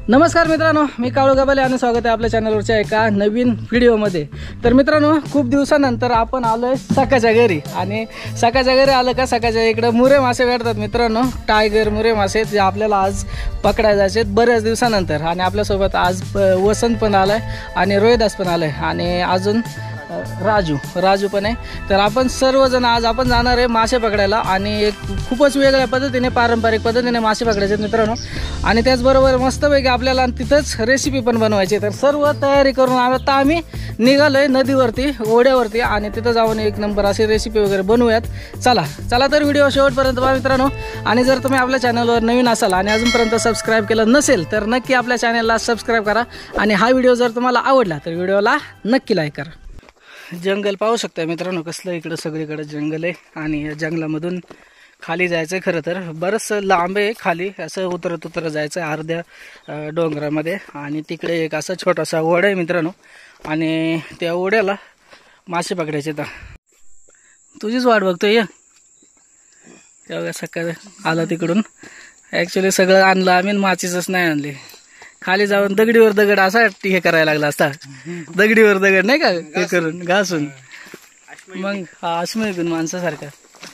नमस्कार मित्रांनो, मी काळू गबाले आणि स्वागत आहे आपल्या चॅनलवरच्या एका नवीन व्हिडिओमध्ये। तर मित्रांनो, खूप दिवसानंतर आपण आलोय सकाळच्या घरी आणि सकाळच्या घरी आलं का सकाळच्या इकडे मुरे मासे भेटतात मित्रांनो, टायगर मुरे मासे जे आपल्याला आज पकडायचे आहेत बऱ्याच दिवसानंतर। आणि आपल्यासोबत आज वसंत पण आलाय आणि रोहिदास पण आलाय आणि अजून राजू पण आहे। तर आपण सर्वजण आज आपण जाणार आहे मासे पकडायला आणि एक खूपच वेगळ्या पद्धतीने पारंपरिक पद्धतीने मासे पकडायचे मित्रांनो। आणि त्याचबरोबर मस्तपैकी आपल्याला तिथंच रेसिपी पण बनवायची। तर सर्व तयारी करून आता आम्ही निघालोय नदीवरती ओढ्यावरती आणि तिथं जाऊन एक नंबर अशी रेसिपी वगैरे बनवूयात। चला तर व्हिडिओ शेवटपर्यंत पहा मित्रांनो। आणि जर तुम्ही आपल्या चॅनलवर नवीन असाल आणि अजूनपर्यंत सबस्क्राईब केलं नसेल तर नक्की आपल्या चॅनलला सबस्क्राईब करा आणि हा व्हिडिओ जर तुम्हाला आवडला तर व्हिडिओला नक्की लाईक करा। जंगल पाहू शकता मित्रांनो, कसलं इकडं सगळीकडे जंगल आहे आणि या जंगलामधून खाली जायचं खरं तर बरंच लांब आहे, खाली असं उतरत जायचं अर्ध्या डोंगरामध्ये। आणि तिकडे एक असा छोटासा ओढा आहे मित्रांनो आणि त्या ओढ्याला मासे पकडायचे। तर तुझीच वाट बघतोय तेव्हा सकाळी आला तिकडून। ॲक्च्युली सगळं आणलं आम्ही, माचीच नाही आणली। खाली जाऊन दगडीवर दगड असा हे करायला लागला असता, दगडीवर दगड नाही का हे करून घासून मग अश्मयुगून माणसासारखा।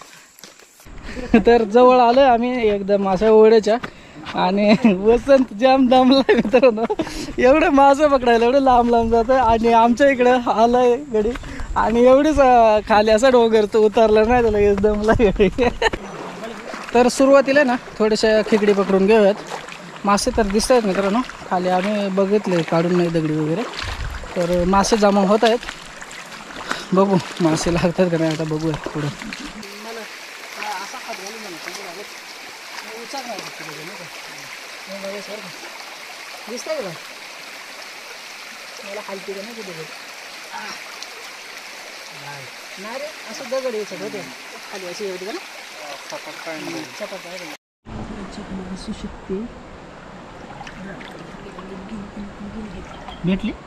तर जवळ आलोय आम्ही एकदम अशा ओढ्याच्या आणि वसंत जाम दमला मित्रांनो, एवढे मासे पकडायला एवढे लांब जातं आणि आमच्या इकडं आलंय गडी आणि एवढीच खाली असा डोंगर तो उतरला नाही त्याला एकदमला गडी। तर सुरुवातीला ना थोडेसे खेकडी पकडून घेऊयात। मासे तर दिसत आहेत मित्रांनो, खाली आम्ही बघितले काढून नाही दगडी वगैरे, तर मासे जमा होत आहेत। बघू मासे लागतात का नाही आता बघूया पुढं। दिसतंय का मला खालती का नाही नाही रे, असं दगड आहे सगळं ते खाली अशी एवढी का ना असू शकते। भेटली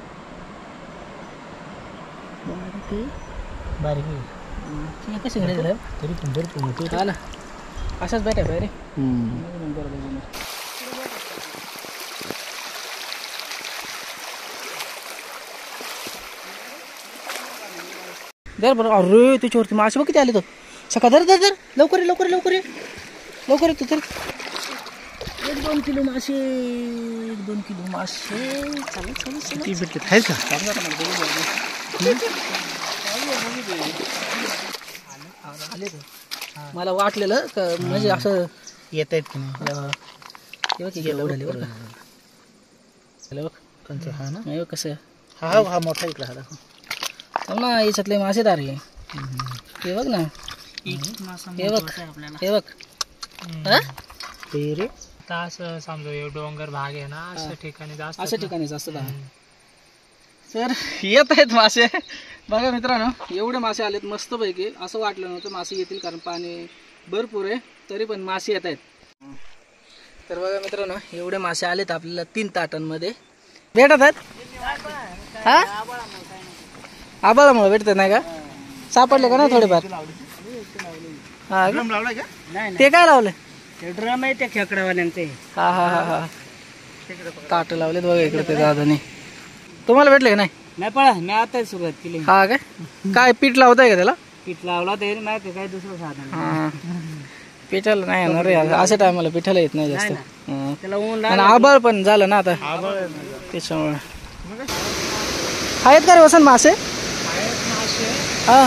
बारीक कसे घडे तरी पण भरपूर मोठी हा ना, अशाच भेटाय पाहिजे दर बरोबर। अरे त्याच्यावरती मासे बघ किती आले तो सकाळ दर दर दर लवकर लवकर लवकर लवकर येतो तर 1-2 किलो मासे 1-2 किलो मासे किती भेटले आहेत का मला वाटलेलं म्हणजे असं येत आहेत की नाही कसं हा मोठा इकडे हा ना, याच्यातले मासेदार आहे हे बघ ना, हे बघ रे असं समजा डोंगर भाग आहे ना, अशा ठिकाणी जास्त तर येत आहेत मासे बघा मित्रांनो। एवढे मासे आलेत मस्त पैकी, असं वाटलं नव्हतं मासे येतील कारण पाणी भरपूर आहे तरी पण मासे येत आहेत। तर बघा मित्रांनो, एवढे मासे आलेत आपल्याला 3 ताटांमध्ये भेटत आहेत। हा आबाळामुळे भेटत नाही का, सापडले का नाही थोडेफार? हा ते काय लावलं ड्रम आहे त्या खेकड्यावाल्यांचे। हा हा हा हा ताट लावलेत बघा इकडे ते दादाने। तुम्हाला भेटले का नाही? नाही पळा, मी आता सुरुवात केली। हा काय पीठ लावताय का त्याला? पीठ लावला ते माहिती काय दुसरं साधन पिठाला नाही येणार रे, अशा टायमाला पिठाला येत नाही जास्त। त्याला ऊन आणि आबाळ पण झालं ना आता त्याच्यामुळे। आहेत का रे वसंत मासे? हा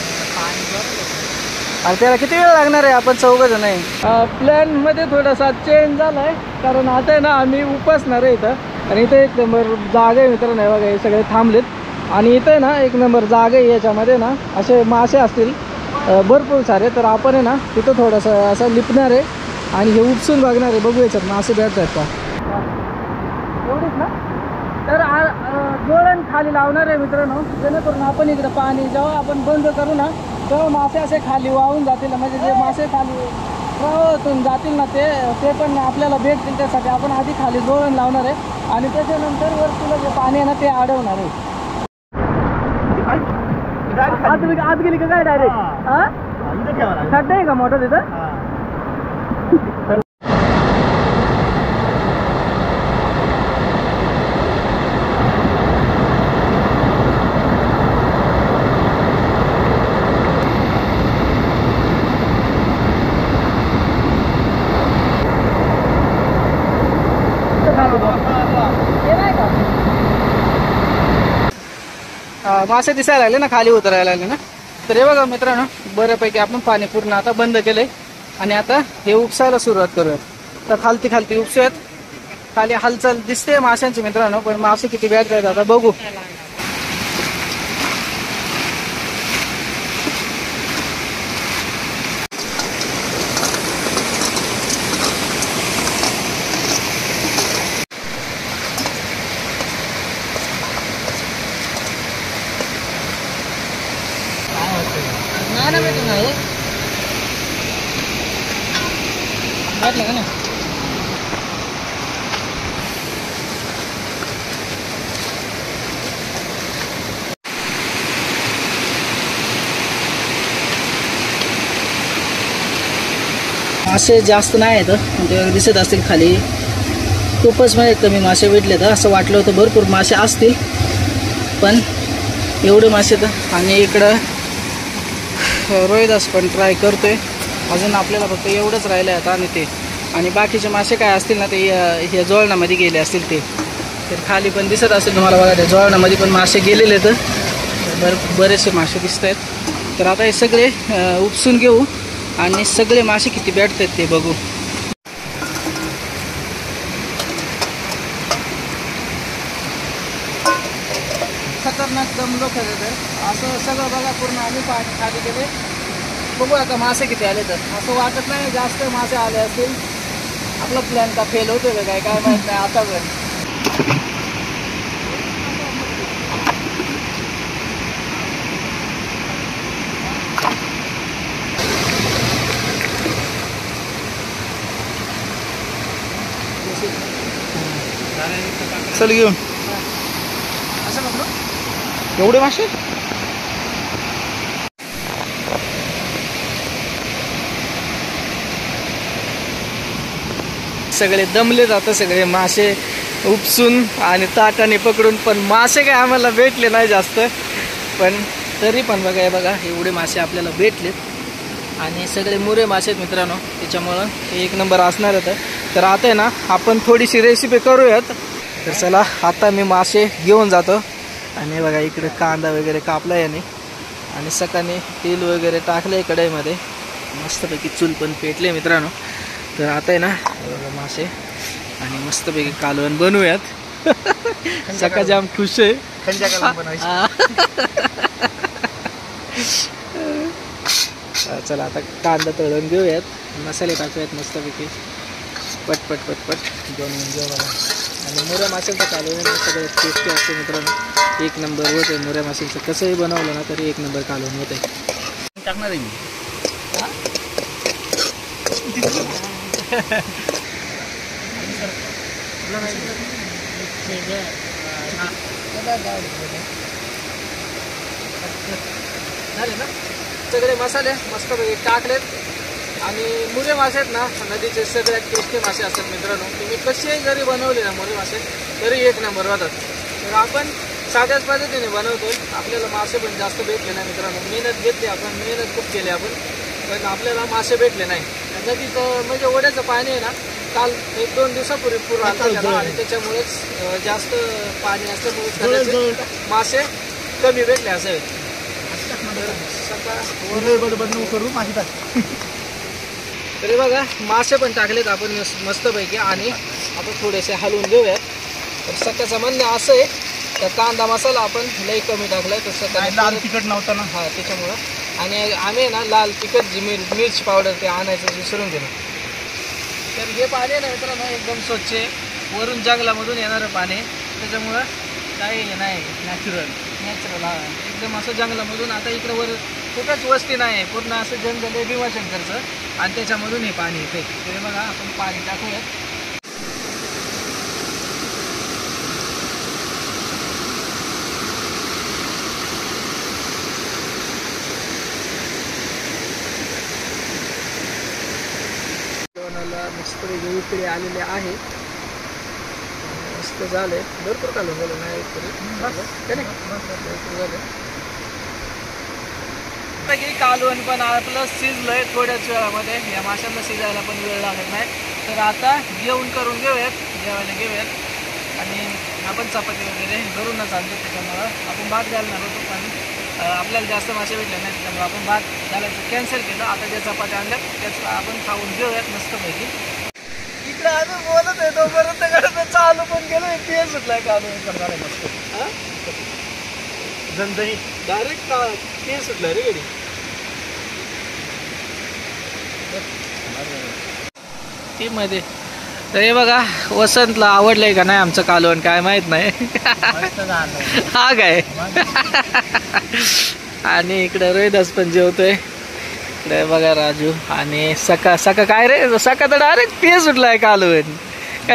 अरे त्याला किती वेळ लागणार आहे? आपण 4 जण आहे। प्लॅन मध्ये थोडासा चेंज झालाय कारण आता आहे ना आम्ही उपासणार आहे इथं आणि इथे एक नंबर जागा आहे मित्रांनो। बघा हे सगळे थांबलेत आणि इथे ना एक नंबर जागा आहे, याच्यामध्ये ना असे मासे असतील भरपूर सारे। तर आपण आहे ना तिथं थोडंसं असं लिपणार आहे आणि हे उपसून बघणार आहे, बघू याच्यात मासे भेटतात का एवढीच ना। तर जोरण खाली लावणार आहे मित्रांनो, जेणेकरून आपण इकडे पाणी जेव्हा आपण बंद करू ना तेव्हा मासे असे खाली वाहून जातील, म्हणजे जे मासे खाली प्रवाहातून जातील ना ते पण आपल्याला भेटतील। त्यासाठी आपण आधी खाली जोरण लावणार आहे आणि त्याच्यानंतर वर तुला जे पाणी आहे ना ते अडवणार आहे। आत गेली का काय डायरेक्ट? हा खड्डा आहे का मोठा तिथं? मासे दिसायला लागले ना, खाली उतरायला लागले ना. तर हे बघा मित्रांनो, बऱ्यापैकी आपण पाणी पूर्ण आता बंद केलंय आणि आता हे उपसायला सुरुवात करूयात. तर खालती उपसूयात. खाली हालचाल दिसते माशांची मित्रांनो, पण मासे किती बॅट आहेत आता बघू. मासे जास्त नाही आहेत, म्हणजे दिसत असतील खाली खूपच म्हणजे कमी मासे भेटले. तर असं वाटलं होतं भरपूर मासे असतील, पण एवढे मासे तर. आणि इकडं रोहिदास पण ट्राय करतोय. अजून आपल्याला फक्त एवढंच राहिलं आता. आणि ते आणि बाकीचे मासे काय असतील ना, ते ह्या जोळणामध्ये गेले असतील. ते तर खाली पण दिसत असेल तुम्हाला बघा, त्या जोळणामध्ये पण मासे गेलेले तर बरेचसे मासे दिसत आहेत. तर आता हे सगळे उपसून घेऊ आणि सगळे मासे किती भेटतात ते बघू. खतरनाक दम लोक असं सगळं बघा पूर्ण आम्ही पाणी खाली गेले. बघू आता मासे किती आले. तर असं वाटत नाही जास्त मासे आले असतील. आपला प्लॅन का फेल होतो का काय माहित नाही आता. पण चल घेऊन असं बघलो एवढे मासे. सगळे दमले जातं, सगळे मासे उपसून आणि ताटाने पकडून. पण मासे काय आम्हाला भेटले नाही जास्त, पण तरी पण बघा, हे बघा एवढे मासे आपल्याला भेटलेत. आणि सगळे मुरे मासे आहेत मित्रांनो, त्याच्यामुळं हे एक नंबर असणार होतं. तर आता आहे ना, आपण थोडीशी रेसिपी करूयात. तर चला आता मी मासे घेऊन जातो. आणि बघा इकडे कांदा वगैरे कापला याने आणि सकाळी तेल वगैरे टाकलं कढईमध्ये. मस्तपैकी चूल पण पेटले मित्रांनो. तर आता आहे ना मासे आणि मस्तपैकी कालवण बनवूयात. सकाळ जाम खुश आहे. चला आता कांदा तळून घेऊयात, मसाले टाकूयात मस्तपैकी पटपट पटपट बनवून घेऊ बघा. आणि मुऱ्या माशांचं कालवण सगळ्यात टेस्टी असते मित्रांनो, एक नंबर होते. मुऱ्या माशांचं कसंही बनवलं ना तरी एक नंबर कालवण होते. टाकणार आहे मी. झाले ना सगळे मसाले मस्तपैकी टाकलेत. आणि मुरे मासे आहेत ना, नदीचे सगळ्यात टेस्टी मासे असतात मित्रांनो. तुम्ही कसेही जरी बनवले ना मुरे मासे तरी एक नंबर होतात. तर आपण साध्याच पद्धतीने बनवतोय. आपल्याला मासे पण जास्त भेटले नाही मित्रांनो. मेहनत घेतली आपण, मेहनत खूप केली आपण, पण आपल्याला मासे भेटले नाही. नदीचं म्हणजे ओढ्याचं पाणी आहे ना, काल 1-2 दिवसापूर्वी पूर आला आणि त्याच्यामुळेच जास्त पाणी असल्यामुळे मासे कमी भेटले असे. तरी बघा मासे पण टाकलेत आपण मस्तपैकी. आणि आपण थोडेसे हलवून घेऊयात. तर सकाळचं म्हणणं असं आहे तर कांदा मसाला आपण लई कमी टाकलाय. तर सकाळी लाल तिखट नव्हतं ना, हा त्याच्यामुळं. आणि आम्ही ना लाल तिखट जी मिरची पावडर ते आणायचं विसरून गेलो. तर हे पाणी आहे ना मित्रांनो एकदम स्वच्छ आहे, वरून जंगलामधून येणारं पाणी, त्याच्यामुळं काही नाही, नॅचरल हा एकदम असं जंगलामधून. आता इकडं वर कुठंच वस्ती नाही आहे, पूर्ण असं जंगल आहे भीमाशंकरचं, आणि त्याच्यामधून हे पाणी येते. ते बघा आपण पाणी टाकूयात. मस्त इकडे आलेले आहे, मस्त झाले, भरपूर कालवण झालं नाही भरपूर झालं. कालवण पण आपलं शिजलंय थोड्याच वेळामध्ये. या माशांना शिजायला पण वेळ लागत नाही. तर आता जेवण करून घेऊयात. जेवायला घेऊयात. आणि आपण चपाती वगैरे घरूनच आणतो, त्याच्यामुळं आपण भात घालणार होतो, पण आपल्याला जास्त मासे भेटले नाही, त्याच्यामुळे आपण भात घालायचं कॅन्सल केलं. आता ज्या चपात्या आणल्यात त्याच आपण खाऊन घेऊयात मस्तपैकी. इकडे अजून बोलत आहे तोपर्यंत कडे चालू पण गेलो, ते सुटलाय काढून करणार मस्त जनदही डायरेक्ट का ते सुटलं रे गडी. ती मध्ये तर हे बघा वसंतला आवडलंय का नाही आमचं कालवण काय माहित नाही. हा काय. आणि इकडे रोहिदास पण जेवतोय. इकडे बघा राजू आणि सका सका काय रे सका तर डायरेक्ट ते सुटलाय कालवण काय.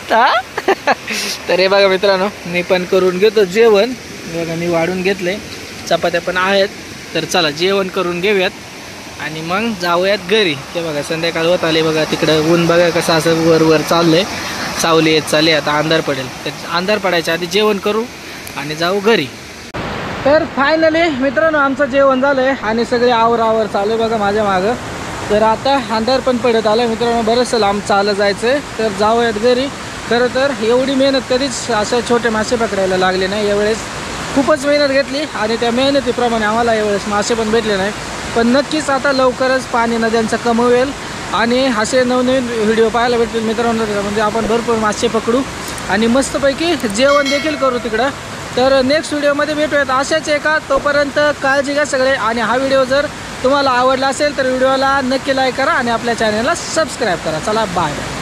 तर हे बघा मित्रांनो मी पण करून घेतो जेवण. बघा मी वाढून घेतले, चपात्या पण आहेत. तर चला जेवण करून घेऊयात आणि मग जाऊयात घरी. ते बघा संध्याकाळ होत आले बघा, तिकडं ऊन बघा कसं असं वर वर चाललंय, सावली येत चालली. आता अंधार पडेल, तर अंधार पडायच्या आधी जेवण करू आणि जाऊ घरी. तर फायनली मित्रांनो आमचं जेवण झालंय आणि सगळे आवर चालू आहे बघा माझ्या मागं. तर आता अंधार पण पडत आलं मित्रांनो, बरंचसं लांब चालत जायचं आहे. तर जाऊयात घरी. खरं तर एवढी मेहनत कधीच असं छोटे मासे पकडायला लागले नाही, यावेळेस खूपच मेहनत घेतली आणि त्या मेहनतीप्रमाणे आम्हाला यावेळेस मासे पण भेटले नाही. पण नक्कीच आता लवकरच पाणी नद्यांचं कमवेल आणि असे नवनवीन व्हिडिओ पाहायला भेटतील मित्रांनो. म्हणजे आपण भरपूर मासे पकडू आणि मस्तपैकी जेवण देखील करू तिकडं. तर नेक्स्ट व्हिडिओमध्ये भेटूयात अशाच एका. तोपर्यंत काळजी घ्या सगळे. आणि हा व्हिडिओ जर तुम्हाला आवडला असेल तर व्हिडिओला नक्की लाईक करा आणि आपल्या चॅनलला सबस्क्राईब करा. चला बाय.